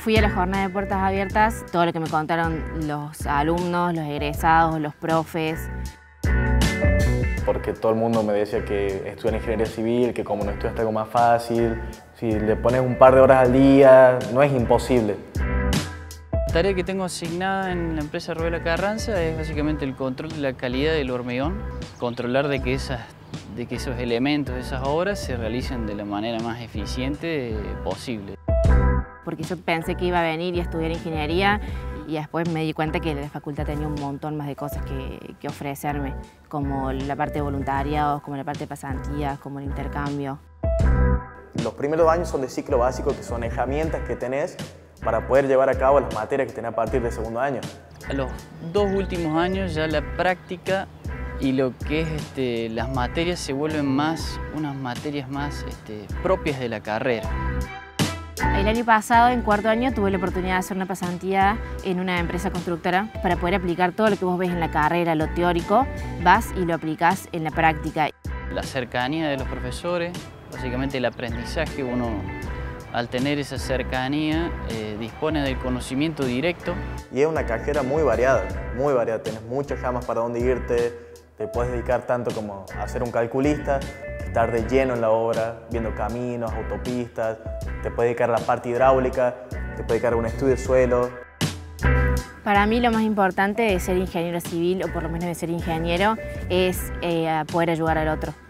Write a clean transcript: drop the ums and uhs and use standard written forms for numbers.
fui a la jornada de puertas abiertas, todo lo que me contaron los alumnos, los egresados, los profes. Porque todo el mundo me decía que estudiar ingeniería civil, que como no estudias algo más fácil, si le pones un par de horas al día, no es imposible. La tarea que tengo asignada en la empresa Rueda Carranza es básicamente el control de la calidad del hormigón, controlar de que esos elementos, esas obras se realicen de la manera más eficiente posible. Porque yo pensé que iba a venir y a estudiar ingeniería y después me di cuenta que la facultad tenía un montón más de cosas que ofrecerme, como la parte de voluntariados, como la parte de pasantías, como el intercambio. Los primeros años son de ciclo básico, que son herramientas que tenés para poder llevar a cabo las materias que tenés a partir del segundo año. A los 2 últimos años ya la práctica y lo que es las materias se vuelven unas materias más propias de la carrera. El año pasado, en cuarto año, tuve la oportunidad de hacer una pasantía en una empresa constructora para poder aplicar todo lo que vos ves en la carrera, lo teórico, vas y lo aplicás en la práctica. La cercanía de los profesores, básicamente el aprendizaje, uno al tener esa cercanía dispone del conocimiento directo. Y es una carrera muy variada, tenés muchas ramas para dónde irte, te puedes dedicar tanto como a ser un calculista, estar de lleno en la obra, viendo caminos, autopistas, te puedes dedicar a la parte hidráulica, te puedes dedicar a un estudio de suelo. Para mí lo más importante de ser ingeniero civil, o por lo menos de ser ingeniero, es poder ayudar al otro.